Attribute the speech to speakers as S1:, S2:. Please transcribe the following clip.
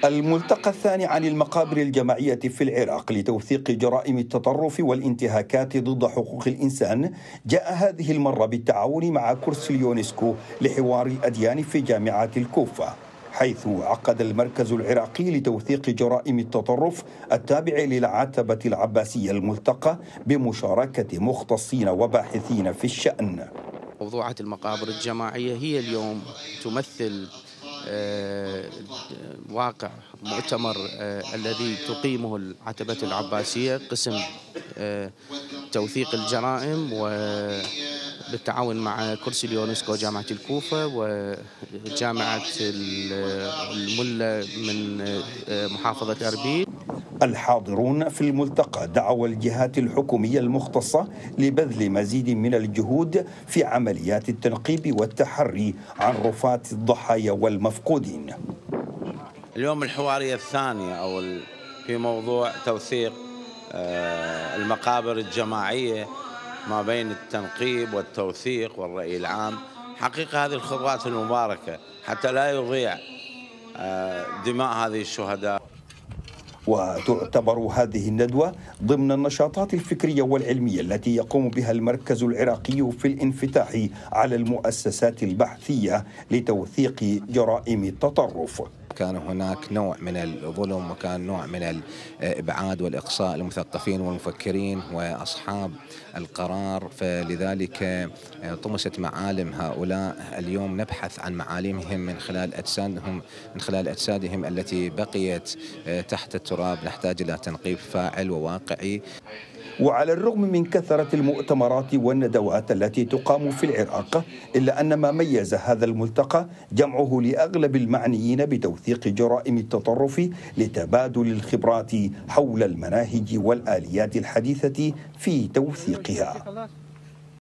S1: الملتقى الثاني عن المقابر الجماعية في العراق لتوثيق جرائم التطرف والانتهاكات ضد حقوق الإنسان جاء هذه المرة بالتعاون مع كرسي اليونسكو لحوار الأديان في جامعة الكوفة، حيث عقد المركز العراقي لتوثيق جرائم التطرف التابع للعتبة العباسية الملتقى بمشاركة مختصين وباحثين في الشأن.
S2: موضوعة المقابر الجماعية هي اليوم تمثل واقع مؤتمر الذي تقيمه العتبة العباسية قسم توثيق الجرائم وبالتعاون مع كرسي اليونسكو جامعة الكوفة وجامعة الملا من محافظة أربيل.
S1: الحاضرون في الملتقى دعوا الجهات الحكومية المختصة لبذل مزيد من الجهود في عمليات التنقيب والتحري عن رفات الضحايا والمفقودين.
S3: اليوم الحوارية الثانية في موضوع توثيق المقابر الجماعية ما بين التنقيب والتوثيق والرأي العام. حقيقة هذه الخطوات المباركة حتى لا يضيع دماء هذه الشهداء.
S1: وتعتبر هذه الندوة ضمن النشاطات الفكرية والعلمية التي يقوم بها المركز العراقي في الانفتاح على المؤسسات البحثية لتوثيق جرائم التطرف.
S4: كان هناك نوع من الظلم وكان نوع من الإبعاد والإقصاء المثقفين والمفكرين وأصحاب القرار، فلذلك طمست معالم هؤلاء. اليوم نبحث عن معالمهم من خلال أجسادهم التي بقيت تحت التراب. نحتاج إلى تنقيب فاعل وواقعي.
S1: وعلى الرغم من كثرة المؤتمرات والندوات التي تقام في العراق، إلا أن ما ميز هذا الملتقى جمعه لأغلب المعنيين بتوثيق جرائم التطرف لتبادل الخبرات حول المناهج والآليات الحديثة في توثيقها.